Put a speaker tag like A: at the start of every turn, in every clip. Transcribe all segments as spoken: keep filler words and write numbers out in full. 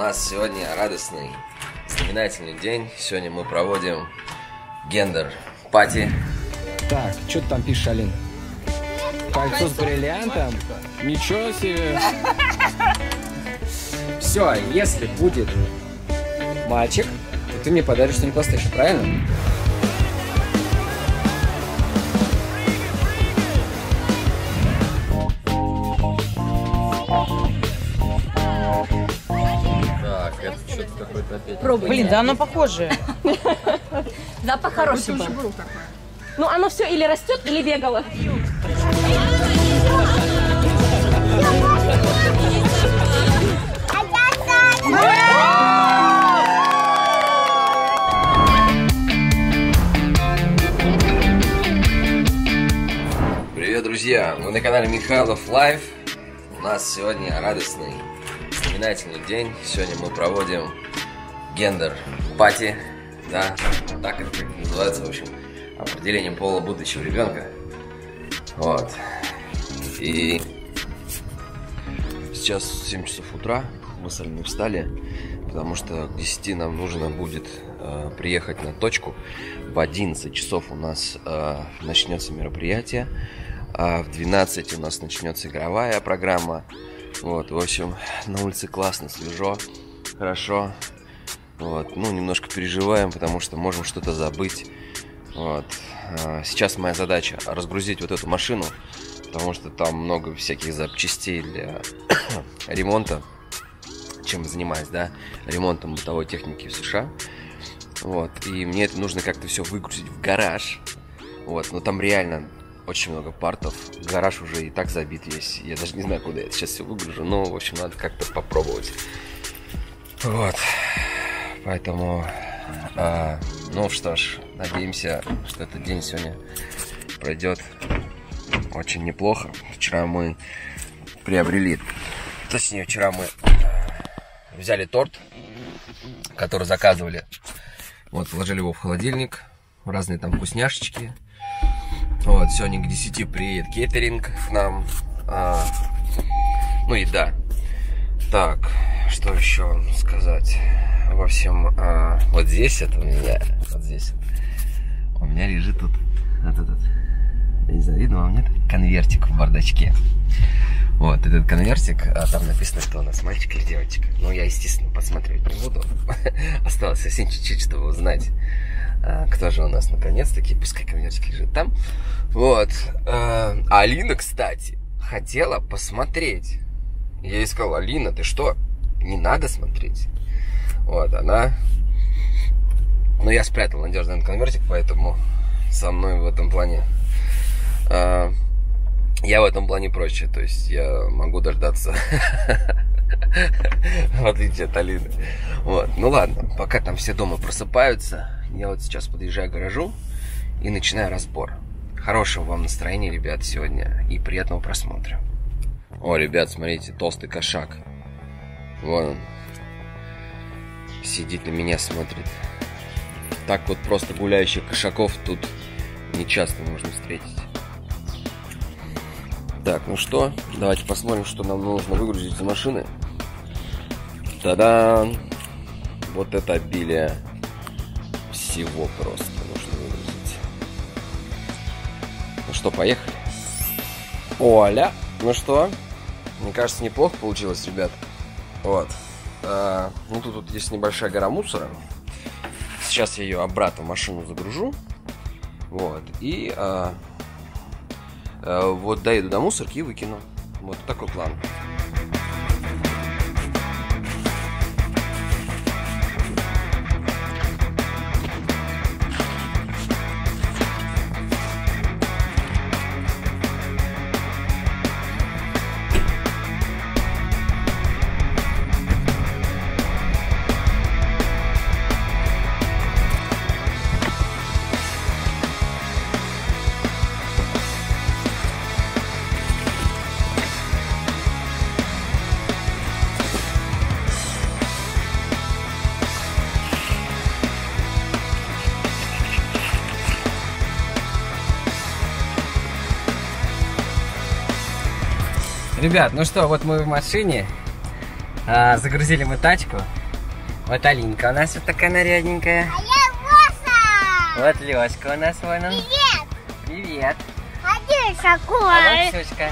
A: нас сегодня радостный, знаменательный день. Сегодня мы проводим гендер-пати.
B: Так, что ты там пишешь, Алин? Кольцо с бриллиантом? Ничего себе! Все, если будет мальчик, то ты мне подаришь что-нибудь PlayStation, правильно?
A: Так, это что-то какое-то опять.
C: Пробуй.
D: Блин, да оно похоже.
C: Запах хороший был. Ну оно все или растет, или бегало.
A: Привет, друзья! Вы на канале Михайлов Лайв. У нас сегодня радостный, знаменательный день. Сегодня мы проводим гендер-пати. Да, так это называется, в общем, определением пола будущего ребенка. Вот. И сейчас семь часов утра. Мы с Алиной встали, потому что к десяти нам нужно будет э, приехать на точку. В одиннадцать часов у нас э, начнется мероприятие. А в двенадцать у нас начнется игровая программа. Вот, в общем, на улице классно, свежо, хорошо. Вот, ну, немножко переживаем, потому что можем что-то забыть. Вот. Сейчас моя задача разгрузить вот эту машину, потому что там много всяких запчастей для ремонта, чем я занимаюсь, да, ремонтом бытовой техники в США. Вот, и мне это нужно как-то все выгрузить в гараж. Вот, но там реально очень много партов. Гараж уже и так забит весь. Я даже не знаю, куда я это сейчас все выгружу, но, в общем, надо как-то попробовать. Вот. Поэтому, а, ну что ж, надеемся, что этот день сегодня пройдет очень неплохо. Вчера мы приобрели, точнее, вчера мы взяли торт, который заказывали. Вот, положили его в холодильник, разные там вкусняшечки. Вот, сегодня к десяти приедет кейтеринг к нам. А, ну и да. Так, что еще вам сказать? В общем, а, вот здесь это у меня, вот здесь у меня лежит тут, вот этот, я не знаю, видно вам, нет? Конвертик в бардачке. Вот, этот конвертик, а там написано, что у нас мальчик или девочка. Ну, я, естественно, посмотреть не буду. Осталось совсем чуть-чуть, чтобы узнать, а, кто же у нас наконец-таки. Пускай конвертик лежит там. Вот. А Алина, кстати, хотела посмотреть. Я ей сказал: Алина, ты что? Не надо смотреть. Вот, она... Ну, я спрятал надежный на конвертик, поэтому со мной в этом плане... Э, я в этом плане проще. То есть я могу дождаться. В отличие от Алины. Вот, ну ладно. Пока там все дома просыпаются, я вот сейчас подъезжаю к гаражу и начинаю разбор. Хорошего вам настроения, ребят, сегодня. И приятного просмотра. О, ребят, смотрите, толстый кошак. Вон он. Сидит на меня, смотрит. Так вот просто гуляющих кошаков тут не часто можно встретить. Так, ну что, давайте посмотрим, что нам нужно выгрузить из машины. Та-дам! Вот это обилие всего просто нужно выгрузить. Ну что, поехали? Оля! Ну что? Мне кажется, неплохо получилось, ребят. Вот. А, ну, тут, тут есть небольшая гора мусора. Сейчас я ее обратно в машину загружу. Вот. И а, а, вот доеду до мусорки и выкину. Вот такой план.
B: Ребят, ну что, вот мы в машине. А, загрузили мы тачку. Вот Алинка у нас вот такая нарядненькая.
D: А я Воса!
B: Вот Лёшка у нас вон он.
D: Привет!
B: Привет.
D: А ты какой?
B: А вот Сючка.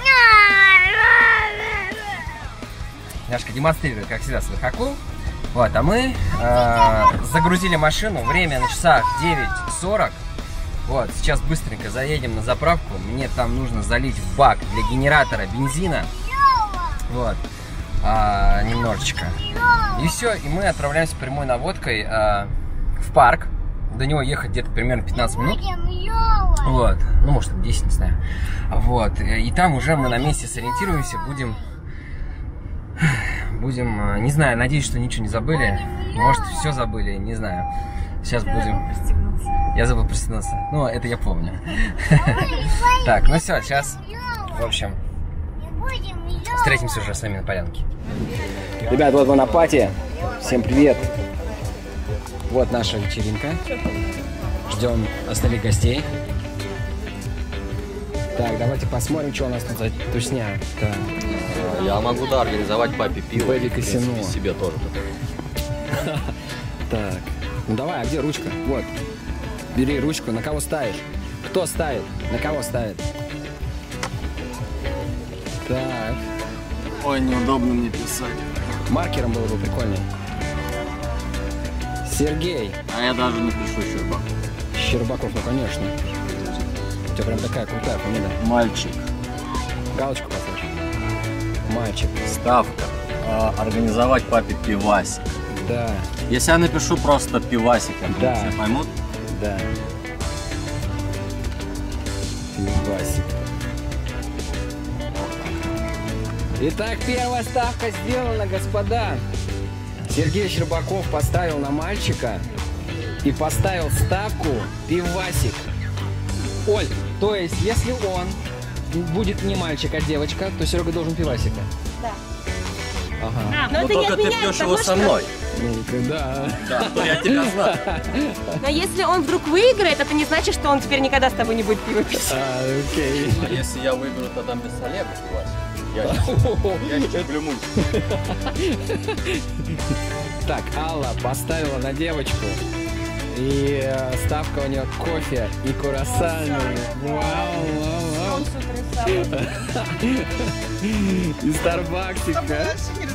B: Лёшка демонстрирует, как всегда, свой хакул. Вот, а мы э, загрузили машину. Время на часах девять сорок. Вот, сейчас быстренько заедем на заправку. Мне там нужно залить в бак для генератора бензина. Вот, а, немножечко. И все, и мы отправляемся прямой наводкой а, в парк. До него ехать где-то примерно пятнадцать минут. Вот, ну может десять, не знаю. Вот, и там уже мы на месте сориентируемся, будем... Будем, не знаю, надеюсь, что ничего не забыли. Может, все забыли, не знаю. Сейчас будем... Я забыл пристегнуться. Ну, это я помню. Так, ну все, сейчас, в общем, встретимся уже с вами на полянке. Ребят, вот мы на пати. Всем привет. Вот наша вечеринка. Ждем остальных гостей. Так, давайте посмотрим, что у нас тут за тусня. Так.
A: Я могу, да, организовать папе пиво.
B: Бэби Касино.
A: И себе тоже.
B: Так, ну давай, а где ручка? Вот, бери ручку, на кого ставишь? Кто ставит? На кого ставит? Так.
E: Ой, неудобно мне писать.
B: Маркером было бы прикольнее. Сергей.
E: А я даже напишу Щербаков.
B: Щербаков, ну конечно. У тебя прям такая крутая фамилия.
E: Мальчик.
B: Галочку поставь. Мальчик.
E: Ставка. А, организовать папе пивасик.
B: Да.
E: Если я напишу просто пивасик, я думаю,
B: Да.
E: все поймут?
B: Да. Пивасик. Итак, первая ставка сделана, господа. Сергей Щербаков поставил на мальчика и поставил ставку пивасик. Оль, то есть, если он будет не мальчик, а девочка, то Серега должен пивасика.
C: Да.
B: Ага.
C: А, но
E: Ну
C: это
E: только
C: не
E: ты
C: отменяет
E: пьешь
C: того,
E: его
C: что-
E: со мной.
B: Ну, да.
E: Да, то я тебя знаю.
C: Но если он вдруг выиграет, это не значит, что он теперь никогда с тобой не будет пиво пить.
B: А, окей.
E: А если я выиграю, то там без Олега пивасик. Я, я не люблю.
B: Так, Алла поставила на девочку. И э, ставка у нее кофе и круассаны. Вау, вау, вау. И старбаксика.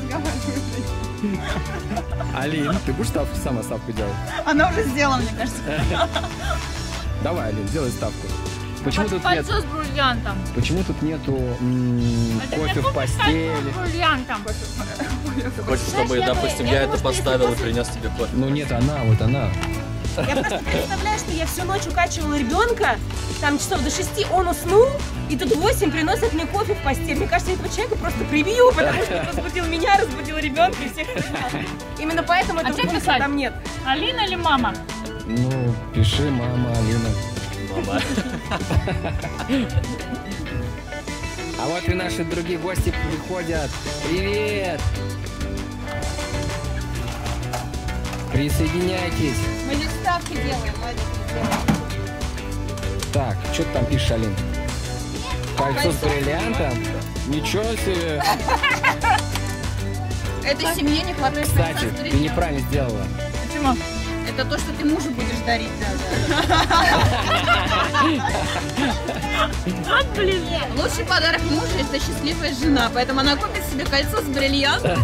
B: Алин, ты будешь ставку, сама ставку делать?
F: Она уже сделала, мне кажется.
B: Давай, Алин, делай ставку. Почему тут нет?
F: Кольцо с бриллиантом.
B: Почему тут нету м, кофе в постели?
F: С бриллиантом.
E: Ты хочешь, чтобы, допустим, я это поставил и принес тебе кофе?
B: Ну нет, она, вот она.
C: Я просто представляю, что я всю ночь укачивала ребенка, там часов до шести он уснул, и тут в восемь приносят мне кофе в постель. Мне кажется, этого человека просто прибью, потому что он разбудил меня, разбудил ребенка и всех остальных. Именно поэтому
F: А
C: этого
F: что
C: кофе
F: писать?
C: там нет.
F: Алина или мама?
B: Ну, пиши, мама, Алина.
E: Мама.
B: А вот и наши другие гости приходят. Привет! Присоединяйтесь.
F: Мы здесь ставки делаем,
B: Так, что ты там пишешь, Алин? Кольцо с бриллиантом? Ничего себе!
F: Этой семье не хватает
B: Кстати,
F: кольца с
B: ты
F: бриллиантом.
B: неправильно сделала.
F: Почему? Это то, что ты мужу будешь дарить. Вот блин. Лучший подарок мужу – это счастливая жена, поэтому она купит себе кольцо с бриллиантом.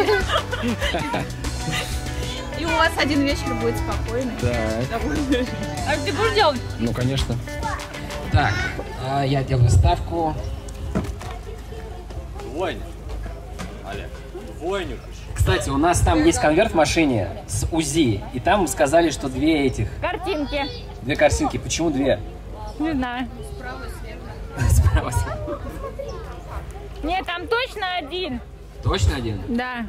F: И у вас один вечер будет спокойный.
B: Так,
F: А ты будешь делать?
B: ну конечно. Так, а я делаю ставку.
E: Двойник. Олег, двойник.
B: Кстати, у нас там есть конверт в машине с УЗИ, и там сказали, что две этих,
F: Картинки.
B: две картинки. Почему две?
F: Не знаю.
B: Справа слева.
F: Нет, там точно один.
B: Точно один?
F: Да.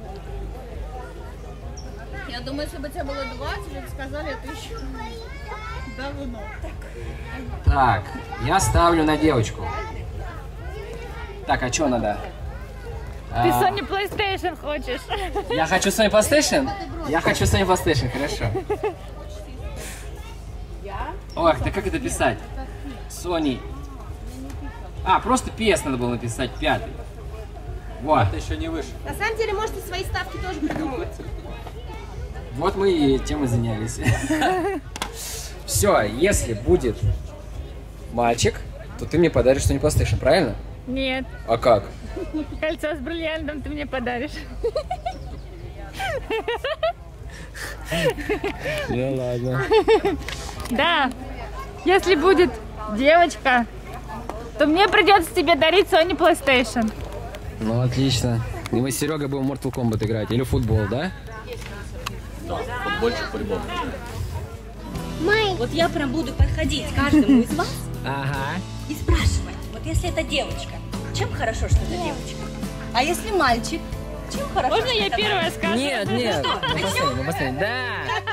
D: Я думаю, если бы у тебя было два, тебе бы сказали, это еще давно.
B: Так, я ставлю на девочку. Так, а что надо?
F: Ты
B: А,
F: Sony PlayStation хочешь?
B: Я хочу Sony PlayStation? Я хочу Sony PlayStation, хорошо. Ох, да как это писать? Sony. А, просто пи эс надо было написать, пятый. Вот.
E: Это еще не выше.
C: На самом деле, можете свои ставки тоже придумывать.
B: Вот мы и тем и занялись. Все, если будет мальчик, то ты мне подаришь что-нибудь PlayStation, правильно?
G: Нет,
B: А как?
G: кольцо с бриллиантом ты мне подаришь.
B: Ну ладно.
G: Да, если будет девочка, то мне придется тебе дарить Sony PlayStation.
B: Ну отлично. И мы с Серегой будем в Mortal Kombat играть. Или в футбол, да?
E: Да, футбольчик по-любому.
H: Вот я прям буду подходить к каждому из вас
B: Ага.
H: и спрашивать, вот если это девочка, чем хорошо, что это девочка? А если мальчик, чем хорошо,
G: Можно
H: что
G: я
H: это
G: первая
H: мальчик?
G: скажу?
B: Нет, нет.
H: что,
B: Ну, последний, ну, последний. Да.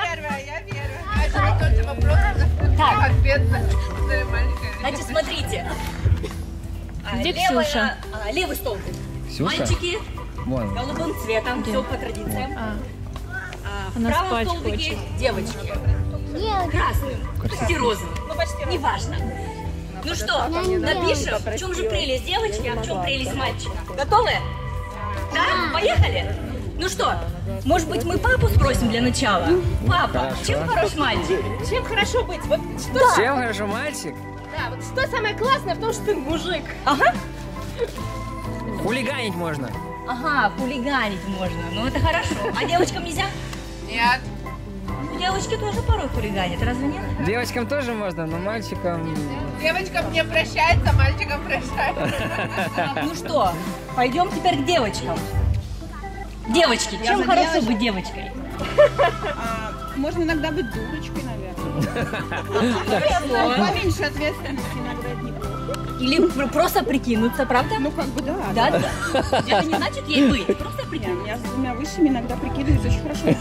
H: Так, значит, смотрите. А,
G: Где
H: левая-
G: Ксюша?
H: а, левый столбик.
B: Ксюша?
H: Мальчики
B: Вон.
H: голубым цветом, все по традициям.
G: А,
H: А, в
G: Она
H: правом
G: спать
H: столбике
G: хочет.
H: девочки. Красным, почти розовым.
C: Ну, почти раз.
H: Неважно. Ну что, напишем, в чем же прелесть девочки, а в чем прелесть мальчика. Готовы? Да? Поехали? Ну что, может быть, мы папу спросим для начала? Папа, чем хорош мальчик?
C: Чем хорошо быть? Вот что,
B: Чем хорошо мальчик?
C: да, вот что самое классное в том, что ты мужик.
H: Ага.
B: Хулиганить можно.
H: Ага, хулиганить можно. Ну это хорошо. А девочкам нельзя?
D: Нет.
H: Девочки тоже порой хулиганят, разве нет?
B: Девочкам тоже можно, но мальчикам...
D: Девочкам не прощается, мальчикам прощается.
H: Так, ну что, пойдем теперь к девочкам. Девочки, чем хорошо быть девочкой?
D: Можно иногда быть дурочкой, наверное. Поменьше ответственности иногда от них.
H: Или пр- просто прикинуться, правда?
D: Ну, как бы да.
H: Да, да. Это не значит ей быть, просто
D: Не,
H: прикинуться.
D: я с двумя высшими иногда прикидываюсь очень хорошо.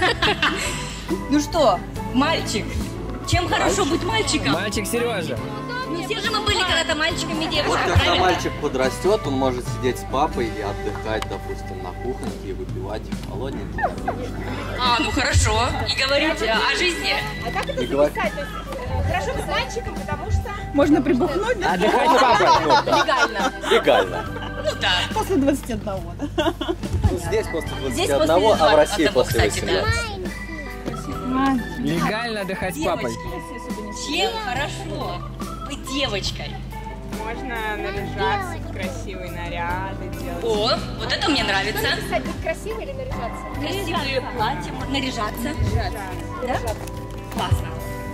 H: Ну что, мальчик, чем хорошо быть мальчиком?
B: Мальчик Сережа.
H: Ну все же мы были когда-то мальчиками и
E: Вот
H: девочками,
E: когда
H: правильно?
E: мальчик подрастет, он может сидеть с папой и отдыхать, допустим, на кухоньке и выпивать холодненький напиточек.
H: А, ну хорошо. И говорить о жизни.
C: А как это
E: И говор-
C: записать? То есть, э, хорошо быть мальчиком, потому что...
D: Можно прибухнуть, да?
B: Отдыхать с папой.
H: Легально.
E: Легально.
H: Ну да.
D: После двадцати одного, да?
E: Ну, здесь после
H: Здесь
E: двадцати
H: после
E: одного, а в России
H: одного,
E: после
H: кстати, да.
E: восемнадцати.
B: Легально отдыхать с папой.
H: Чем хорошо быть девочкой?
I: Можно наряжаться в красивые наряды, делать.
H: О, вот это мне нравится.
C: Писать, быть красивой или наряжаться?
H: Красивые платья, наряжаться. Да? Классно.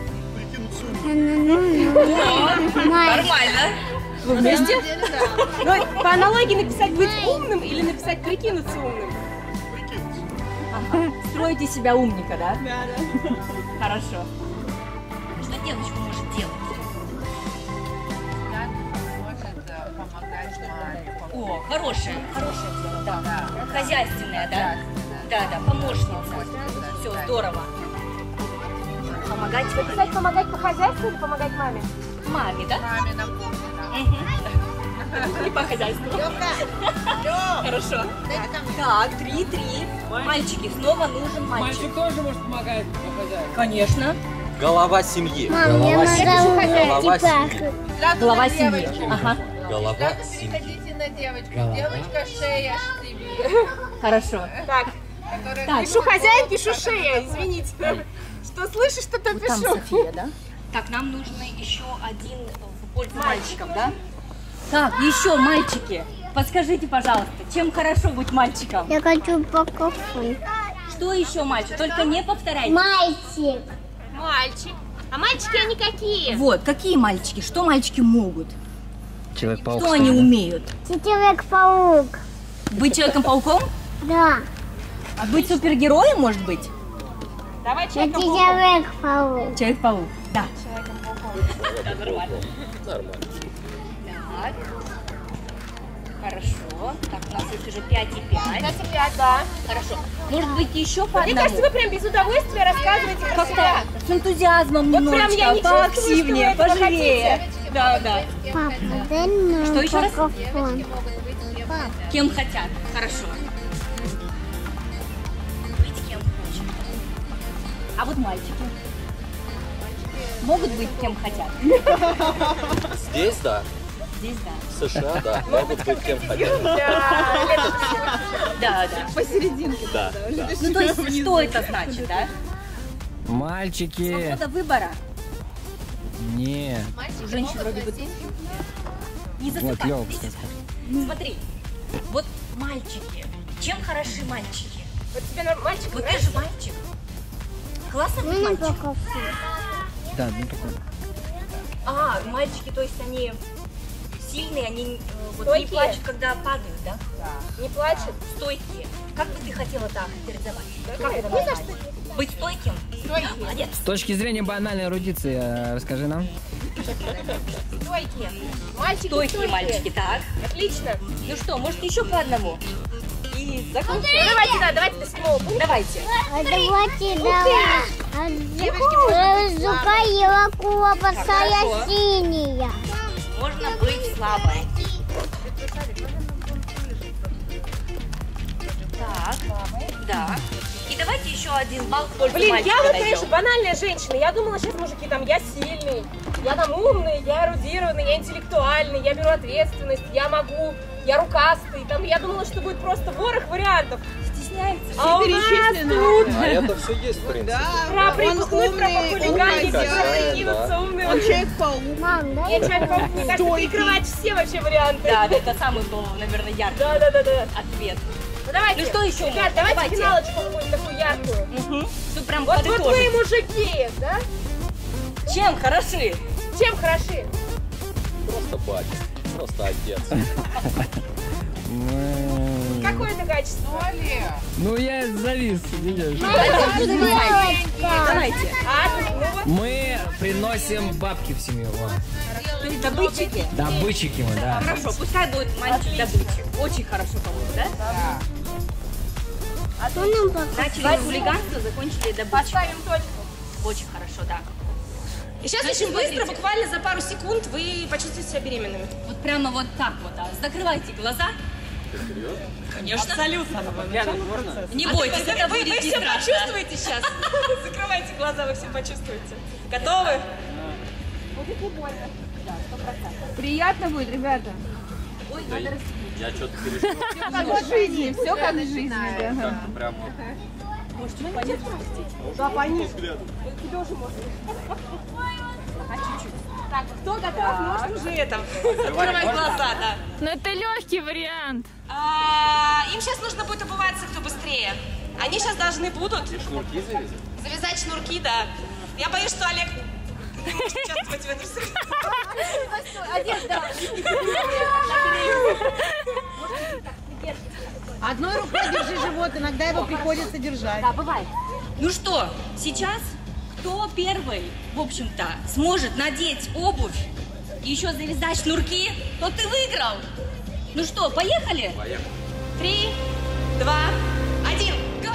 H: О, нормально.
C: Вы вместе? Ну, по аналогии написать быть умным или написать прикинуться умным?
H: Ага. Строите себя умника, да?
C: Да, да.
H: Хорошо. Что девочка может делать? О, хорошее, хорошее дело, да. Хозяйственное, да? Да, да, помощница. Все, здорово. Помогать тебе
C: Писать помогать по хозяйству или помогать маме?
H: маме, да?
D: Маме на кухне, да.
H: Мгм. И по хозяйству. Хорошо. Так, три, три. Мальчики, снова нужен мальчик.
B: тоже может помогать по хозяйству.
H: Конечно.
E: Голова семьи.
B: Голова
E: Голова семьи.
H: Глава семьи. Ага.
E: Голова семьи.
D: Ходите на девочку. Девочка шея штыби.
H: Хорошо.
C: Так,
H: Так,
C: пишу хозяин, пишу шея, извините. Что слышишь, что то
H: там
C: пишу.
H: София, да? Так, нам нужно еще один в пользу мальчиков, да? Так, еще мальчики. Подскажите, пожалуйста, чем хорошо быть мальчиком?
J: Я хочу покушать.
H: Что еще мальчик? Только не повторяйте.
J: Мальчик.
C: Мальчик. А мальчики они какие?
H: Вот, какие мальчики? Что мальчики могут?
B: Человек-паук.
H: Что они умеют?
J: Человек-паук.
H: Быть Человеком-пауком?
J: Да.
H: А быть супергероем, может быть?
C: Давай
J: Это
C: человеком
J: Человек-паук.
H: Человек-паук, да.
E: Нормально.
H: Так. Хорошо. Так, у нас есть уже пять и пять.
C: Кстати, пять, да.
H: Хорошо. Может быть, еще по
C: Мне
H: одному?
C: кажется, вы прям без удовольствия рассказываете про себя.
H: Как-то с энтузиазмом
C: Вот прям
H: немножечко,
C: я не чувствую,
H: поактивнее,
C: что вы этого
H: поживее. Да, да.
J: Папа, дай нам
H: Что еще раз?
J: микрофон.
H: Кем хотят. Хорошо. Быть кем хочет. А вот мальчики? Могут быть кем хотят?
E: Здесь, да.
H: Здесь, да.
E: США, да, могут быть кем хотят.
H: Да, да.
F: Посерединке.
E: Да, да.
H: Ну, то есть, что это значит, да?
B: Мальчики.
H: Свобода выбора.
B: Нет.
H: У женщин вроде бы... Не
B: Вот,
H: засыпай.
B: Лёва,
H: Видишь? Смотри, вот мальчики. Чем хороши мальчики?
C: Вот тебе норм- мальчик
H: Вот ты
C: нравится?
H: же мальчик. Классный
J: Ну, не
H: мальчик.
J: покажу.
B: Да, ну такой.
H: А, мальчики, то есть они сильные, они э, вот не
C: Стойкие?
H: плачут, когда падают, да?
C: Не плачет?
H: Стойкие. Как бы ты хотела это охарактеризовать? Как это назвать? Быть стойким? Молодец.
B: С точки зрения банальной эрудиции, э, расскажи нам.
C: Стойкие. Мальчики
H: Стойкие мальчики, так.
C: Отлично.
H: Ну что, может еще по одному? И
C: Ну,
H: закончим?
C: давайте, да, давайте до седьмого пункта.
H: Давайте.
J: А давайте давай. А Зукаила кула босая
H: Хорошо.
J: синяя.
H: Можно быть слабой. Так, да. И давайте еще один балл в пользу
C: Блин,
H: мальчика
C: я вот,
H: дойдем.
C: конечно, банальная женщина. Я думала, сейчас мужики там, я сильный, я там умный, я эрудированный, я интеллектуальный, я беру ответственность, я могу, я рукастый. Там, я думала, что будет просто ворох вариантов.
H: Стесняется.
C: А у нас тут
E: А это все есть, в принципе.
C: про припухнуть, про
F: умный,
C: похулиганить,
F: он
C: про
E: хозяин,
C: прикинуться
E: да.
C: умный.
F: Он человек-паук.
J: Мам, дай
C: Я человек-паук, мне кажется, перекрывать все вообще варианты.
H: Да, это самый был, наверное, яркий
C: Да, да, да, да.
H: ответ.
C: Ну давайте.
H: Ну что еще
C: Ребят,
H: можно?
C: давайте,
H: Давайте.
C: финалочку какую-нибудь такую яркую.
H: Угу. Тут прям
C: Вот, вот вы,
H: подытожить.
C: мужики, да?
H: Чем хороши?
C: Чем хороши?
E: Просто батя, просто отец.
B: М,
C: Какое это качество?
B: Ну я завис, видишь.
H: Давайте.
C: А, ну вот.
B: Мы приносим бабки в семью. во.
H: То есть добытчики?
B: Добытчики мы, да.
H: Хорошо, пускай будет мальчик добытчик. Очень хорошо по-моему, да?
J: А то нам покажи.
H: Начали хулиганство, закончили добытчик.
C: Поставим точку.
H: Очень хорошо, да.
C: И сейчас
H: Значит,
C: очень быстро,
H: смотрите.
C: буквально за пару секунд, вы почувствуете себя беременными.
H: Вот прямо вот так вот, а. Закрывайте глаза. Конечно. Абсолютно. Не бойтесь, это
C: вы,
H: будет
C: вы
H: не
C: все
H: страшно.
C: почувствуете сейчас. Закрывайте глаза, вы все почувствуете. Готовы?
D: Приятно будет, ребята.
H: Ой, надо рас-
E: Я что-то перешел.
D: Все как в жизни, все как в жизни. да.
E: Как-то прямо.
H: Можете понять, спустить.
C: Да, пониже. Тебе уже можно. А чуть-чуть. Так, кто готов, может уже это. Открывать глаза, да.
G: Ну это легкий вариант.
C: А, им сейчас нужно будет обуваться, кто быстрее. Они сейчас должны будут
E: Шнурки завязать?
C: завязать шнурки, да. Я боюсь, что Олег не может участвовать в этом
D: Одежда.
F: Одной рукой держи живот, иногда его приходится держать.
H: Да, бывает. Ну что, сейчас кто первый, в общем-то, сможет надеть обувь и еще завязать шнурки, то ты выиграл. Ну что, поехали?
E: Поехали.
C: Три, два, один, go!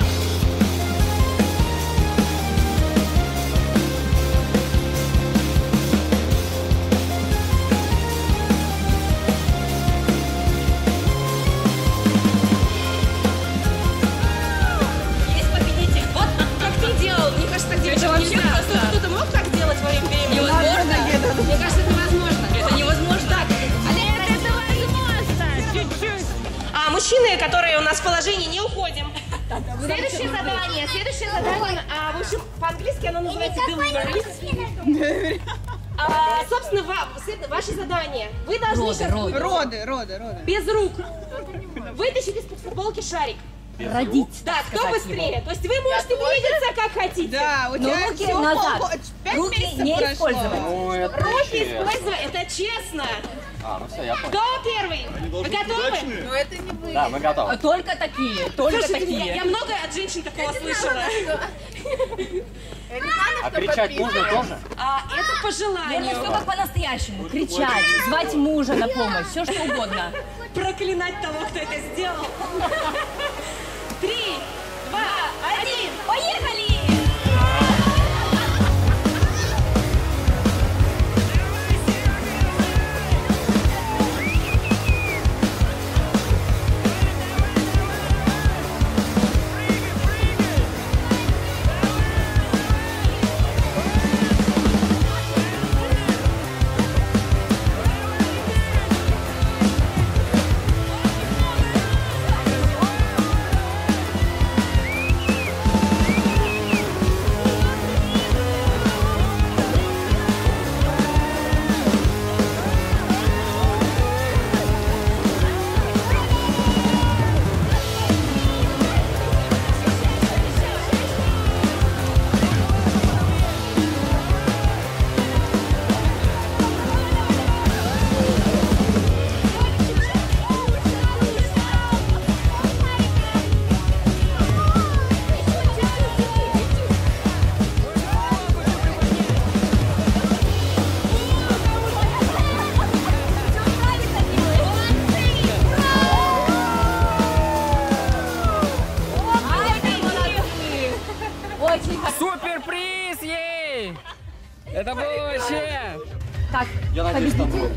C: Есть победитель. Вот как ты делал. Мне кажется, так делать вообще просто. Кто-то мог так делать во время беременности?
H: Невозможно.
C: Мне кажется, это возможно.
H: Это невозможно.
C: Так, Олег,
G: Это возможно. Чуть-чуть.
C: а мужчины, которые у нас в положении, не уходим. Следующее задание. Следующее задание. А, в общем, по-английски оно называется delivery. А, собственно, ва- след- ваше задание. Вы должны
H: Роды,
C: сейчас
H: роды.
F: Роды, роды, роды.
C: без рук вытащить из-под футболки шарик.
H: Родить.
C: Да,
H: так
C: кто
H: сказать,
C: быстрее.
H: его.
C: То есть вы можете двигаться как хотите.
F: Да, у
H: Но
F: тебя
H: руки
F: всего
H: назад.
F: полгода, пять
H: Руки
F: месяцев
H: не
F: прошло.
H: использовать.
E: Ну, это
C: Руки
E: честно.
C: использовать, это честно.
E: А, ну все, я понял.
C: Кто первый? Вы готовы?
F: Но это не вы.
E: Да, мы готовы.
H: Только такие, только
C: Слушайте, я,
H: такие.
C: я много от женщин такого слышала.
E: А кричать нужно тоже?
C: А, это по
H: Это
C: желанию.
H: все как по-настоящему. Кричать, звать мужа на помощь, все что угодно.
C: Проклинать того, кто это сделал. Три, два, один.
H: Поехали!
F: очень хорошо.
B: Суперприз ей! Это было вообще...
F: Так,
E: Я надеюсь, там будет.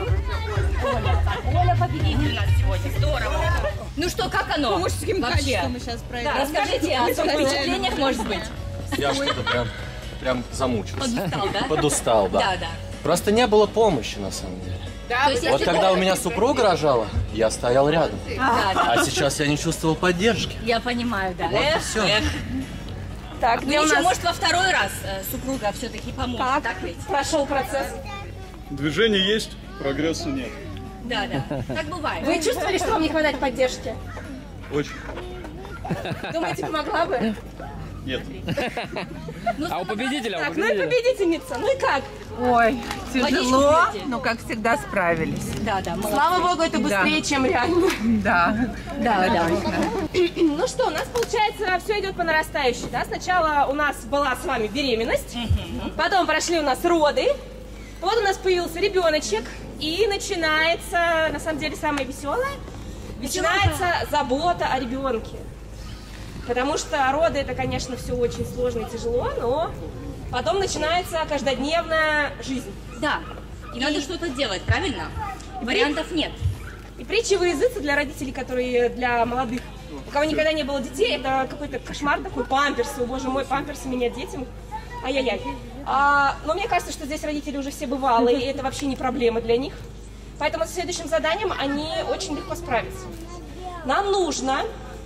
F: Оля победитель у нас сегодня. Здорово. Ну что, как оно?
D: По мужским
F: вообще?
D: качествам мы сейчас пройдем.
F: Да, расскажите о своих впечатлениях, может быть.
E: Я что-то прям, прям замучился.
F: Подустал, да?
E: Подустал, да.
F: Да, да.
E: Просто не было помощи, на самом деле.
F: Да, то есть,
E: Вот
F: если
E: когда
F: бы-
E: у меня супруга рожала, я стоял рядом.
F: Да, да.
E: А сейчас я не чувствовал поддержки.
F: Я понимаю, да.
E: Вот и
F: Эх,
E: всё.
F: эх.
C: Так,
F: Ну
C: где у
F: ничего,
C: нас
F: может, во второй раз э, супруга все-таки поможет,
C: Как?
F: так ведь?
C: прошел процесс?
K: Движение есть, прогресса нет.
F: Да, да. Так бывает.
C: Вы чувствовали, что вам не хватает поддержки?
K: Очень.
C: Думаете, помогла бы?
K: Нет.
B: А у победителя?
C: Так, ну и победительница. Ну и как?
I: Ой, тяжело,
C: Водичку пьете?
I: но как всегда справились.
F: Да, да, молодцы.
C: Слава богу, это быстрее,
I: Да.
C: чем реально.
I: Да.
F: Да, да.
C: Ну что, у нас получается все идет по нарастающей, да? Сначала у нас была с вами беременность, потом прошли у нас роды, вот у нас появился ребеночек, и начинается, на самом деле, самое веселое, начинается забота о ребенке. Потому что роды это, конечно, все очень сложно и тяжело, но потом начинается каждодневная жизнь.
F: Да. И надо что-то делать, правильно? Вариантов нет.
C: И притчи во языце для родителей, которые для молодых, у кого никогда не было детей, это какой-то кошмар такой, памперсы, о боже мой, памперсы менять детям, ай-яй-яй. А, но мне кажется, что здесь родители уже все бывалые, и это вообще не проблема для них. Поэтому со следующим заданием они очень легко справятся. Нам нужно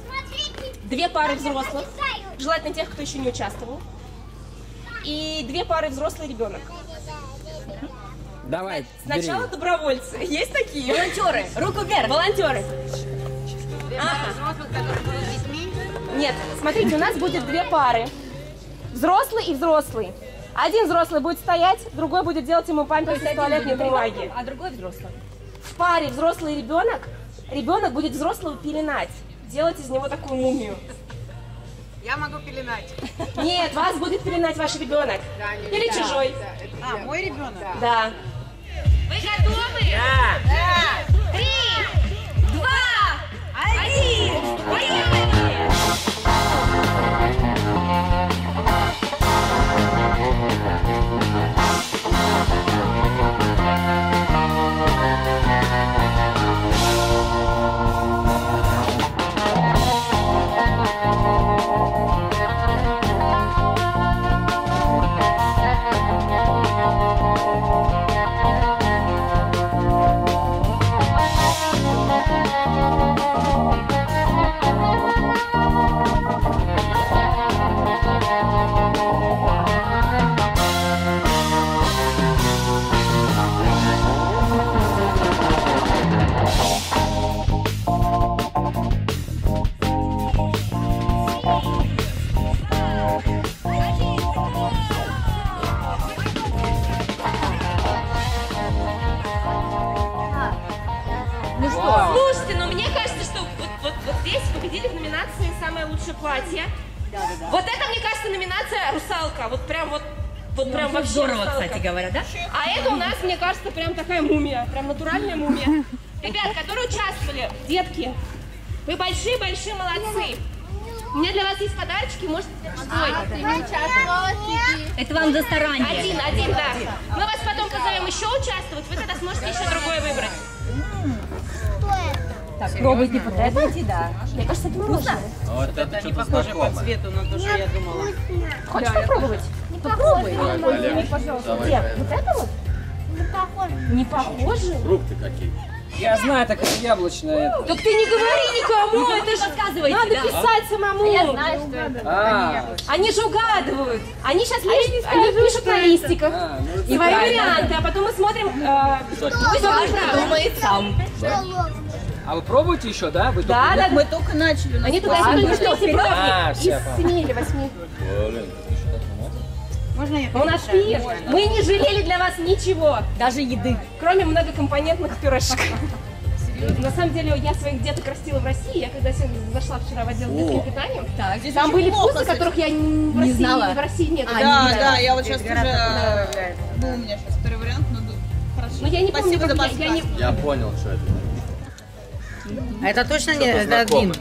C: две пары взрослых, желательно тех, кто еще не участвовал, и две пары взрослый ребенок.
B: Давай,
C: Сначала
B: бери.
C: добровольцы. Есть такие?
F: Волонтеры, руку вверх.
C: Волонтеры. Ага. Нет, смотрите, у нас будет две пары. Взрослый и взрослый. Один взрослый будет стоять, другой будет делать ему памперс из туалетной бумаги.
F: А другой взрослый.
C: В паре взрослый ребенок, ребенок будет взрослого пеленать. Делать из него такую мумию.
I: Я могу пеленать.
C: Нет, вас будет пеленать ваш ребенок. Или чужой.
I: А, мой ребенок?
C: Да.
H: Вы готовы?
I: Да.
H: Три, два, один, поехали!
C: Ну что, слушайте, ну мне кажется, что вот, вот, вот здесь победили в номинации «Самое лучшее платье».
F: Да, да, да.
C: Вот это, мне кажется, номинация «Русалка». Вот прям вот, вот прям вообще
F: Здорово,
C: русалка.
F: кстати говоря, да?
C: А это у нас, мне кажется, прям такая мумия, прям натуральная мумия. Ребят, которые участвовали, детки, вы большие-большие молодцы. У меня для вас есть подарочки, можете взять свой.
J: Ты не участвовала, Кики.
F: Это вам за старание.
C: Один, один, да. Мы вас потом позовем еще участвовать, вы тогда сможете еще другое выбрать.
F: Так, пробуйте, попробуйте, да.
C: Мне кажется, это вкусно.
E: Вот это
I: Не похоже по цвету на то, что я думала.
C: Хочешь попробовать?
F: Попробуй.
C: Возьми, пожалуйста.
J: Давай,
C: Где?
J: давай.
C: Вот это вот?
J: Не похоже.
C: Не похоже?
E: Фрукты какие?
B: Я знаю, так это яблочное.
C: Так ты не говори никому,
F: Никому
C: это
F: не
C: же
F: подсказывайте,
C: надо
F: да.
C: писать самому.
J: Я знаю, что это.
B: А,
C: Они же угадывают. Они сейчас они пишут на листиках
B: а, ну,
C: свои варианты, а потом мы смотрим, э, кто правда.
F: Думает сам.
B: а вы пробуете еще, да? Вы
C: Да, да,
D: Мы только начали. у нас
C: они туда
D: план.
C: сюда эти
B: А,
C: пробки
B: всё,
C: из семи или восьми.
E: Блин, это еще так много.
D: Можно я
C: У нас пир. Мы не жалели для вас ничего,
F: Даже еды.
C: кроме многокомпонентных пюрешек. На самом деле, я своих деток растила в России. Я когда сегодня зашла вчера в отдел с детским питанием,
F: Так,
C: там были вкусы, которых я не, в России,
F: знала.
C: в России нет.
F: А,
D: Да,
F: не
D: да, я вот сейчас
I: Эдгарата
D: уже...
I: добавляет.
D: Ну, у меня сейчас второй вариант, но ду- хорошо.
C: Но я не помню,
D: Спасибо
C: как
D: за
C: я, я не...
D: подсказку.
E: Я понял, что это.
I: Это точно не
E: Что-то
I: это один.
E: знакомое.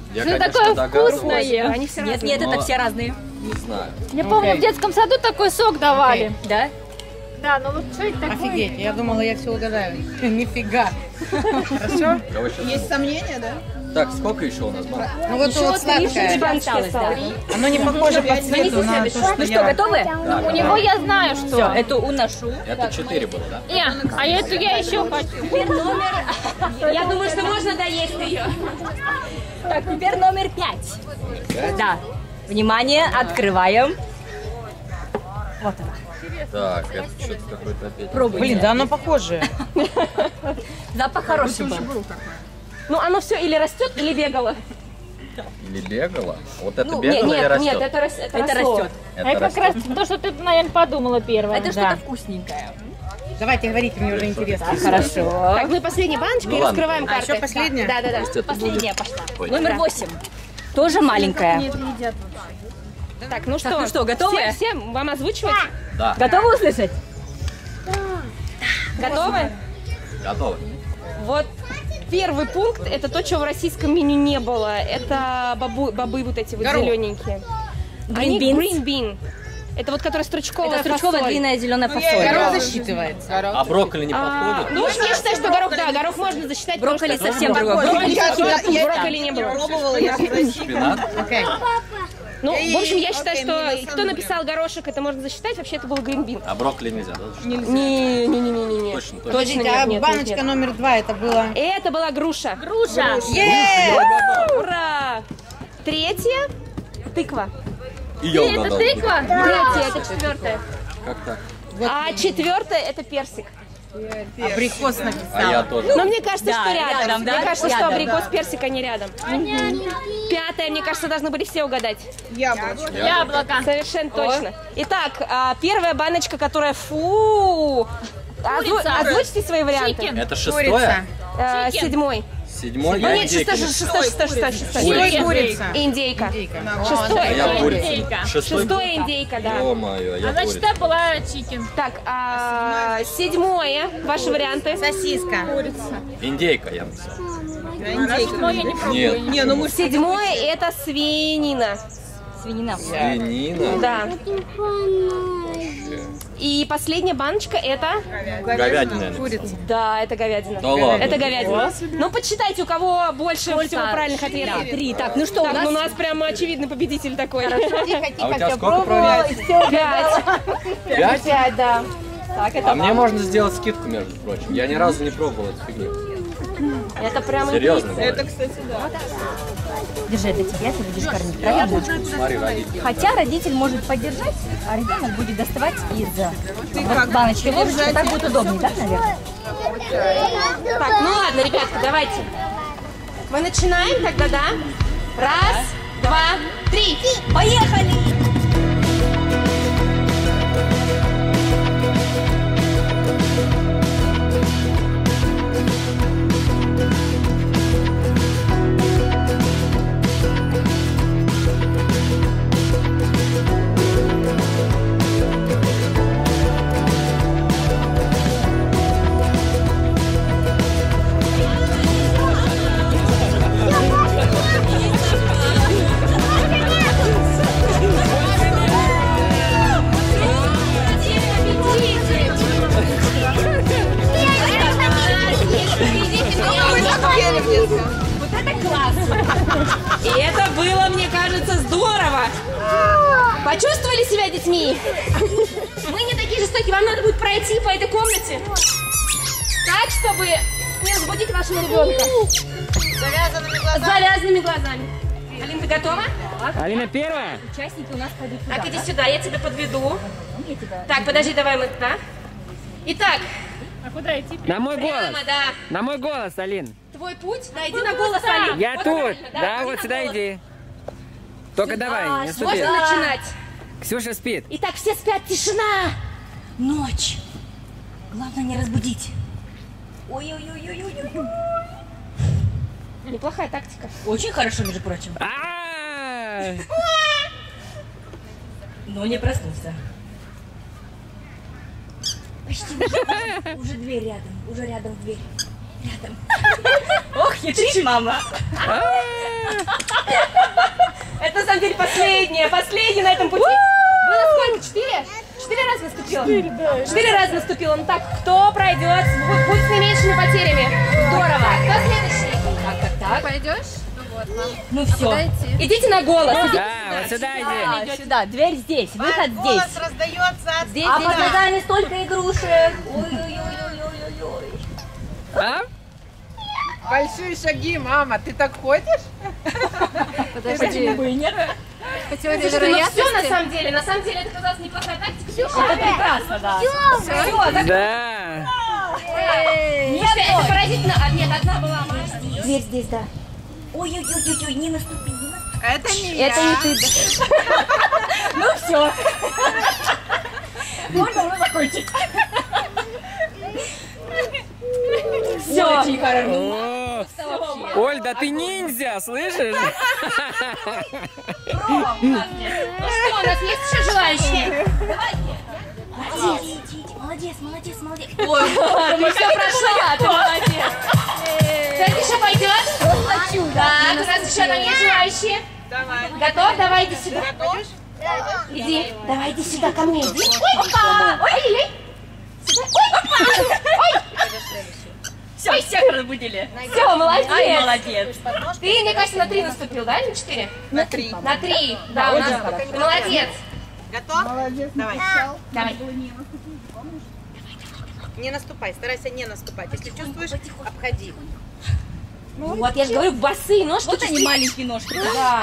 E: Я,
G: Что
E: конечно,
G: такое
E: догадывался.
G: вкусное?
C: Они все
H: Нет,
C: разные.
H: нет, это
E: Но-
H: все разные.
E: Не знаю.
G: Я помню, в детском саду такой сок давали.
H: Да?
G: Да, ну вот что это такое?
L: Офигеть, я думала, я все угадаю. Нифига. Хорошо?
E: Кого сейчас?
D: Есть сомнения, да?
E: Так, сколько еще у нас банок?
L: Ну вот вот сладкое.
C: баночки
H: осталось, да.
C: осталось.
L: Оно не похоже по цвету на то, что
H: Ну что,
L: я...
H: готовы?
G: У него я знаю,
H: Все,
G: что.
H: эту уношу.
E: Это четыре было, да?
G: Э, а эту я еще хочу.
H: Теперь номер... Я думаю, что можно доесть ее. Так, теперь номер пять. Да. Внимание, открываем. Вот она.
E: Так, это что-то какое-то опять.
H: Пробуйте.
L: Блин, да оно похоже.
H: Запах хороший был.
C: Ну, оно все или растет, или бегало.
E: Или бегало? Вот это
C: Ну,
E: бегало
C: нет,
E: или
C: нет,
E: растет?
C: нет, это, рас- это,
H: Это
C: росло.
H: растет.
E: Это
G: А это как
E: растет.
G: раз то, что ты, наверное, подумала первое.
H: Это что-то вкусненькое.
L: Давайте говорите, мне уже интересно.
H: Хорошо.
C: Так, мы последняя баночка
E: Ну
C: и
E: ладно.
C: раскрываем
L: А,
C: карты.
L: еще последняя?
C: Да, да, да.
E: Пусть это
H: Последняя
E: будет.
H: пошла.
E: Ой.
H: Номер восемь. Тоже маленькая.
C: Так, ну что,
H: Так, ну что, готовы?
C: Все, все, вам озвучивать?
E: Да,
H: Готовы услышать?
C: Готовы?
E: готово.
C: Вот первый пункт, это то, чего в российском меню не было. Это бобы, бобы вот эти вот
L: Горох.
C: зелененькие.
H: Green
C: Они
H: beans.
C: green bean. Это вот которая стручковая
H: Это стручковая
C: фасоль.
H: длинная зеленая фасоль.
L: Горох засчитывается.
E: А брокколи не
C: А,
E: подходит?
C: ну, в общем, я считаю, что горох, да, горох можно засчитать.
H: Брокколи
C: потому что-
H: совсем другой. Брокколи
D: Я-
C: Брокколи,
D: я- я-
C: брокколи не было.
D: Пробовала, я
E: Шпинат?
L: Окей.
C: Ну, в общем, я
D: Окей,
C: считаю, что
D: минус
C: кто
D: одну
C: написал горошек, это можно засчитать. Вообще, это был green bean.
E: А брокколи нельзя, да?
C: Не-не-не-не-не.
E: Точно, точно.
L: Подождите,
C: нет,
L: а
C: нет,
L: баночка
C: нет, нет.
L: номер два это было...
C: Это была груша.
G: Груша.
C: Ура! Третья тыква.
E: И я
G: Это
E: угадал.
G: тыква?
C: Третья, это четвертая.
E: Как так?
C: А четвертая это персик.
L: Абрикос
E: А
L: написала.
E: я тоже.
C: Но мне кажется,
H: Да,
C: что рядом.
H: рядом, да?
C: Мне кажется, что
H: Рядом.
C: абрикос, персик, они рядом. Пятая, мне кажется, должны были все угадать.
D: Яблочко.
G: Яблоко.
C: Совершенно точно. Итак, а, первая баночка, которая фу. Озву-
G: Курица.
C: Озвучьте свои варианты.
G: Чикен.
E: Это
L: Курица.
E: шестое?
C: А,
G: Чикен.
C: Седьмой.
E: Седьмой?
C: Ну
E: Я
C: нет,
E: индейка
C: шестой,
E: не-
C: шестой, шестой, шестой, шестой.
L: Чикен. Курица.
C: Индейка.
L: Индейка.
C: Шестой.
E: Я курица.
G: Индейка.
E: Шестой?
C: Шестой индейка, да.
E: Ё-моё, я
G: А значит,
E: курица.
G: это была чикен.
C: Так, а, седьмое. Ваши варианты.
L: Сосиска.
E: Индейка я написал.
G: Но я не пробую.
E: Нет.
D: Не, ну мы
C: Седьмое это свинина.
H: Свинина.
E: Свинина?
C: Да.
E: Вообще.
C: И последняя баночка это...
E: Говядина, я написал.
C: Да, это говядина.
E: Да ладно?
C: Это говядина. Ну, подсчитайте, у кого больше всего правильных ответов.
H: Три. Так, ну что, у
C: Так,
H: нас...
C: ну, у нас прямо очевидный победитель такой.
L: Тихо,
E: А у
L: тихо,
E: тебя
L: все
E: сколько
L: пробовала.
E: правильных?
C: Пять.
E: Пять?
C: Пять, да.
H: Так, это
E: А мне можно сделать скидку, между прочим. Я ни разу не пробовал эту фигню.
C: Это прям
E: Серьезно
C: интуиция.
E: говорю.
D: кстати, да.
H: держи для тебя, ты будешь кормить, правильно?
E: Смотри, родители.
H: Хотя родитель может поддержать, а ребенок будет доставать из вот баночки ложечки. Так будет удобнее, да, наверное?
C: Так, ну ладно, ребятки, давайте. Мы начинаем тогда, да? Раз, два, три.
H: Поехали!
C: Вот это класс! И это было, мне кажется, здорово! Почувствовали себя детьми? Мы не такие жестокие, вам надо будет пройти по этой комнате так, чтобы не разбудить вашего ребенка.
L: С завязанными
C: С
L: глазами.
C: завязанными глазами. Алина, ты готова?
B: Алина первая?
H: Участники у нас пойдут сюда.
C: Так, иди сюда, я тебя подведу.
H: Я тебя-
C: Так, подожди, давай мы, да? Итак,
G: А куда идти?
B: На мой голос.
C: прямо, да.
B: На мой голос, Алин.
C: Твой путь, да, иди на голос, Алин.
B: Я
C: Вот
B: тут.
C: правильно,
B: Да,
C: иди
B: вот
C: на
B: сюда
C: голос.
B: иди. Только давай, не ступи.
C: Можно начинать.
B: Ксюша спит.
C: Итак, все спят, тишина.
H: Ночь. Главное не разбудить. Ой-ой-ой-ой-ой.
C: Неплохая тактика.
H: Очень хорошо, между прочим.
B: А!
H: Но не проснулся. Почти уже, уже дверь рядом, уже рядом дверь. Рядом.
C: Ох
H: хитришь, мама.
C: Это на самом деле последнее, последнее на этом пути. Было сколько? Четыре? Четыре раза наступило? Четыре, да. Четыре раза наступило. Ну так, кто пройдет, будет с наименьшими потерями. Здорово. Кто следующий? Так, так, так.
D: Пойдешь? Ну вот, мам.
H: Ну все.
C: Идите на голос.
B: Да,
C: Идите
B: вот сюда иди.
H: Сюда, сюда, дверь здесь, выход здесь.
L: Голос раздается от...
H: Здесь, а под ногами столько игрушек. Ой-ой-ой-ой-ой-ой.
B: А?
L: Большие шаги, мама, ты так ходишь?
D: Подожди.
H: Бы и нет.
D: По теории
C: Слушайте, ну все на
D: вероятности.
C: самом деле. На самом деле это казалось неплохая тактика.
H: Это прекрасно, да.
C: Все, так.
B: Да.
C: Нет, это поразительно. А, нет, одна была.
H: Дверь здесь, да. Ой-ой-ой-ой, не наступи, не наступи.
L: Это не я.
H: Это не ты, да. Ну все. Можно уже закончить. Все. Очень хорошо.
B: О, Оль, да ты ниндзя, слышишь?
C: Ну что, у нас есть еще желающие?
H: Молодец, молодец, молодец.
C: Ой, ну все прошло, ты молодец. Кто-то еще пойдет?
H: Хочу,
C: Так, у нас еще там есть желающие.
L: Давай.
C: Готов? Давай, иди сюда. Иди.
H: Давай, иди сюда, ко мне, иди.
C: Опа! Ой-ой-ой.
H: Все, всех разбудили.
C: Все, молодец.
H: Ай, молодец.
C: Ты, мне кажется, на три наступил, да, или на четыре?
L: На три.
C: На три, да, у нас. Ты молодец.
L: Готов? Молодец. Давай.
C: Давай.
L: Не наступай, старайся не наступать. Если чувствуешь, обходи.
C: Вот, я же говорю, босые ножки.
H: Вот они, маленькие ножки.
C: Да.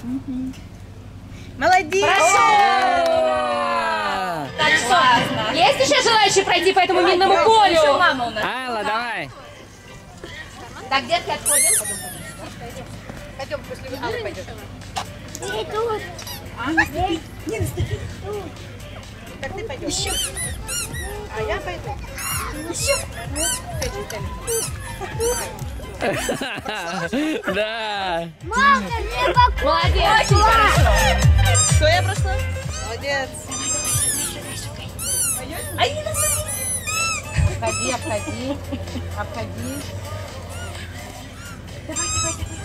L: Молодец.
C: Хорошо. Так что, есть еще желающие пройти по этому минному полю?
H: Еще мама у нас.
B: Алла, давай.
C: Так, детки, отходим.
L: Пойдем, после Аллы пойдем.
H: А, наступи. Не наступи.
L: Так ты пойдешь. Еще. А я пойду.
H: Еще.
B: Да.
C: Молодец. Очень хорошо.
L: Что я прошла? Молодец.
H: Ай, не наступи.
L: Обходи, обходи. Обходи.
H: Давай, давай, давай.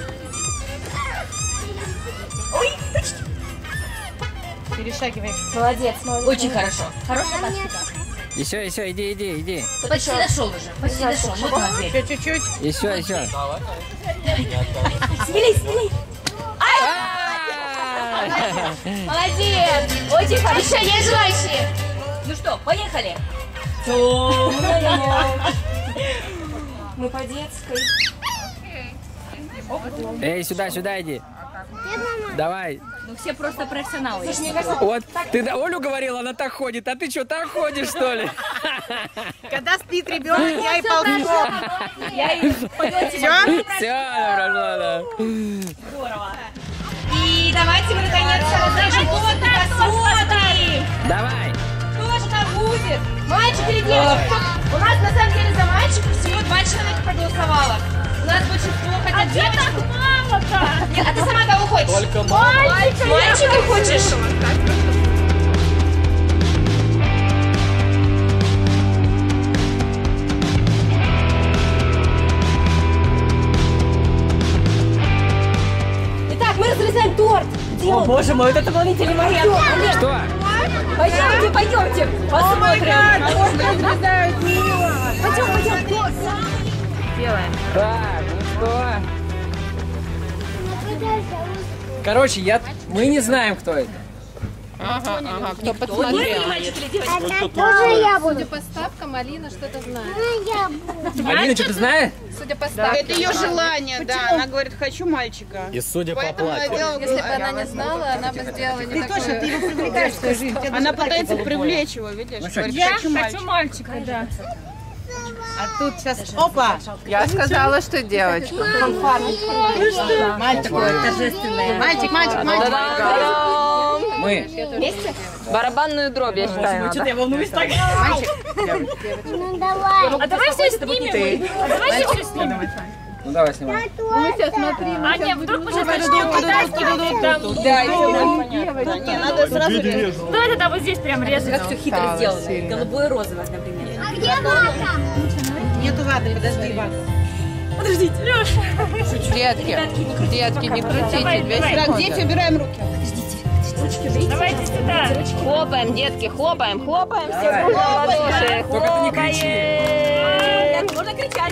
H: Ой, почти.
L: Перешагивай.
C: Молодец, молодец.
H: Очень хорошо. Хорошая тактика.
B: Еще, еще, иди, иди, иди.
H: Почти дошел уже. Почти дошел. Ну, давай.
L: Еще чуть-чуть.
B: Еще, еще.
H: Смелей, смелей.
C: Молодец. Очень хорошо. Еще есть желающие?
H: Ну что, поехали.
C: Мы по детской.
B: Эй, сюда, сюда иди. Давай.
H: Ну все просто профессионалы.
C: Слушай, мне кажется,
B: Вот, ты да, Олю говорила, она так ходит, а ты что, так ходишь, что ли?
L: Когда спит ребенок, я и ползком.
H: Я и пойдете.
L: Все?
B: Все, она прошла, да.
H: Здорово.
C: и давайте мы наконец-то разрешим вот посмотрим.
B: Давай.
C: Кто же там будет? Мальчик или девочка? У нас на самом деле за мальчиков всего два человека проголосовало. У нас большинство хотят девочку. Нет, а ты сама кого хочешь?
K: Только мальчика.
C: Мальчика хочешь? Итак, мы разрезаем торт.
H: О, боже мой, вот это волнительный момент.
B: Что?
H: Пойдемте, пойдемте, посмотрим.
L: Разрезают мило.
H: Пойдем, пойдем.
L: Делаем.
B: Так, ну что? Короче, я... мы не знаем, кто это.
L: Ага, ага, кто
H: Вы
L: подсмотрел.
H: мальчик или девочка?
J: Тоже я буду.
D: Судя по ставкам, Алина что-то знает.
J: Я буду.
B: Алина, что ты знаешь?
D: Судя по ставкам.
I: Это ее желание, да. Она говорит, хочу мальчика.
K: И судя по
I: Поэтому она
K: платью.
I: делала...
D: Если бы она не знала, она бы сделала не
L: Ты точно, ты
D: такое.
L: его привлекаешь в свою жизнь. Тебе
I: Она
L: даже
I: пытается
L: платье
I: привлечь его, видишь? Говорит,
C: Я
I: хочу мальчика.
C: мальчика, да.
L: А тут сейчас, опа!
M: Я сказала, что девочка.
L: Мальчик такой торжественный. Мальчик, мальчик, мальчик.
B: Мы.
C: Вместе?
M: Барабанную дробь, я считаю, надо.
H: Что-то я волнуюсь так.
L: Мальчик.
J: Ну давай.
C: А давай все снимем. А давай все снимем.
B: Ну давай снимай.
D: Ну все, смотри.
C: А нет, вдруг мы сейчас начнем катать, там...
I: Да, не, надо сразу резать.
C: Кто это там вот здесь прям резать?
H: Как все хитро сделано. Голубое и розовое одновременно.
J: А где Маша?
L: Нету ваты, подожди, вату.
H: Подождите, Леша.
M: Детки, детки, не крутите, две секунды.
F: Так, дети, убираем руки.
G: Давайте сюда.
M: Хлопаем, детки, хлопаем, хлопаем. Все в ладоши.
B: Только ты не кричи.
H: Нет, можно кричать.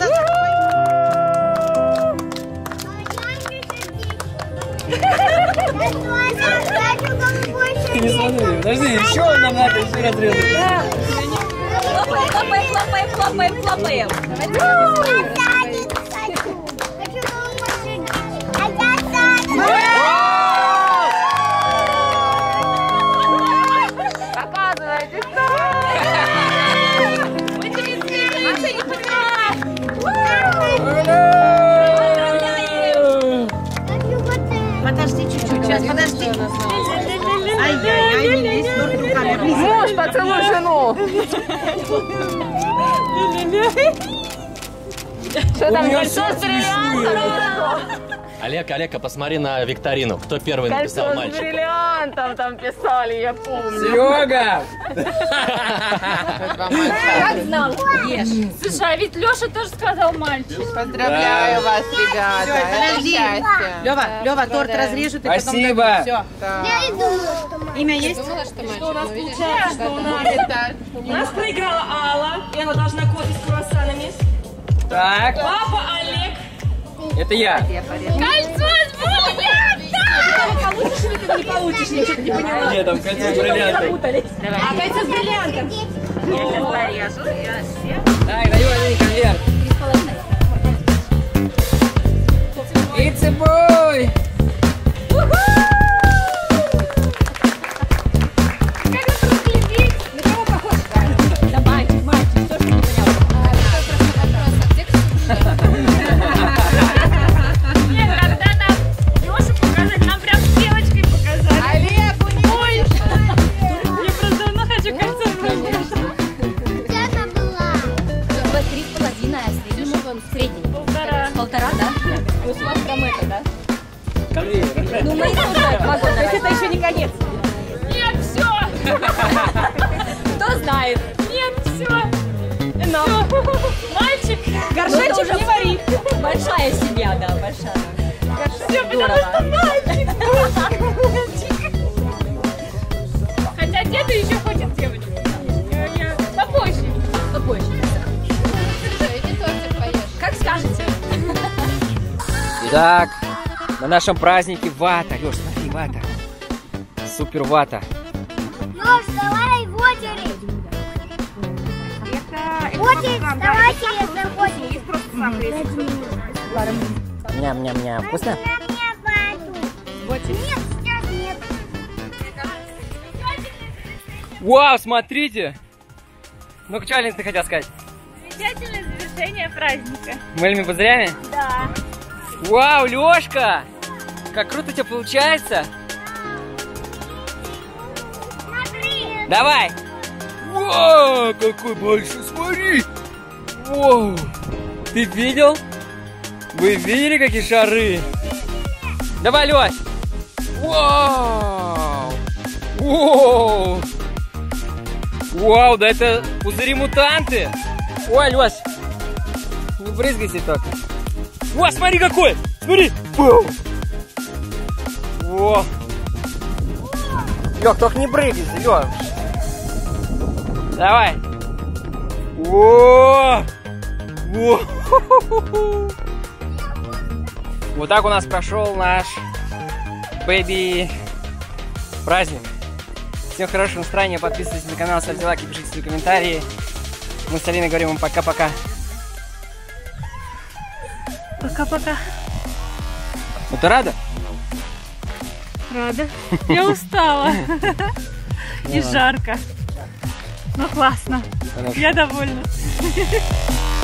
B: Ты не смотри, подожди, еще нам надо еще разрезать.
H: Хлопаем, хлопаем, хлопаем, хлопаем, хлопаем.
L: Подожди чуть-чуть, сейчас, подожди. Ай-яй-яй, не лезь, торт руками.
M: Муж, поцелуй жену. Что там, кольцо с бриллиантом?
N: Олег, Олег, а посмотри на викторину. Кто первый написал
M: Кольцо с
N: мальчик?
M: бриллиантом там писали, я помню.
B: Серега!
G: Как знал? Ешь. Слушай, а ведь Леша тоже сказал мальчик.
M: Поздравляю вас, ребята.
L: Всё,
M: Это
L: подожди.
M: счастье.
L: Лева, Лева, торт разрежут и потом...
B: Спасибо.
L: Все.
J: Я и думала, что мальчик.
L: Имя есть?
H: Что у нас получается, что у нас... У нас проиграла Алла, и она должна кофе с круассанами.
B: Так,
H: Папа Олег.
B: это я.
G: Кольцо с бриллиантом!
H: Получишь или ты не получишь? Я что-то не поняла.
B: Нет, там кольцо с бриллиантом.
H: А кольцо с бриллиантом? Я сейчас порежу, я все.
B: Так, даю один конверт. It's a boy!
H: Как это выглядит? На кого похож? Да мальчик, мальчик, то, что не поняла.
G: Нет, когда нам Лешу показать, нам прям с девочкой показали.
M: Олег, у него...
G: Ой! Я просто давно хочу кольцо с бриллиантом.
J: Где она была?
H: Три с половиной, а средний? Средний.
G: Полтора.
H: Полтора, да? Вот у вас прям это, да? Ну, мы тоже. То есть это еще не конец.
G: Нет, все!
H: Кто знает?
G: Нет, все!
H: Но.
G: Мальчик!
H: Горшочек не вари. Большая семья, да, большая.
G: Все, потому что мальчик! Хотя деда еще хочет девочку. Я, я... Попозже.
H: Попозже. Как скажете.
B: Итак, на нашем празднике вата. Леш, смотри, вата. Супер вата.
J: Лёш, давай в очередь. Очередь, давайте, если хочешь. Есть просто сахар.
B: Ням-ням-ням. Вкусно?
J: Нет, пойду. Нет, сейчас нет.
B: Вау, смотрите! Ну-ка, что, Алина, ты хотел сказать?
G: Замечательное завершение праздника.
B: Мыльными пузырями?
G: Да.
B: Вау, Лёшка! Как круто у тебя получается!
J: Смотри.
B: Давай! Вау, какой большой, смотри! Вау! Ты видел? Вы видели, какие шары? Давай, Лёш! Вау! Вау! Вау, да это пузыри-мутанты! Ой, Лёш! Не брызгайся только! О, смотри какой! Смотри! Вау! Во! Лёх, только не прыгайся, Лёх! Давай! О! О! Вот так у нас прошел наш бэби праздник. Всем хорошего настроения, подписывайтесь на канал, ставьте лайки, пишите свои комментарии. Мы с Алиной говорим вам пока-пока.
G: Пока-пока.
B: Ну ты рада?
G: Рада. Я устала. И жарко. Ну классно.
B: Хорошо.
G: Я довольна.